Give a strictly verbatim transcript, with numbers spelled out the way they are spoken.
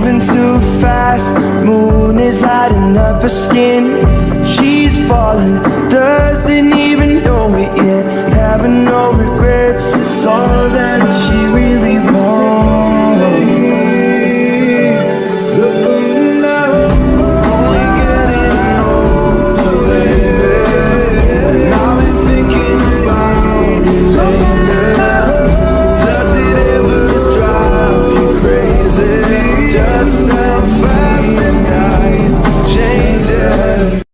moving too fast. Moon is lighting up her skin. She's falling, doesn't even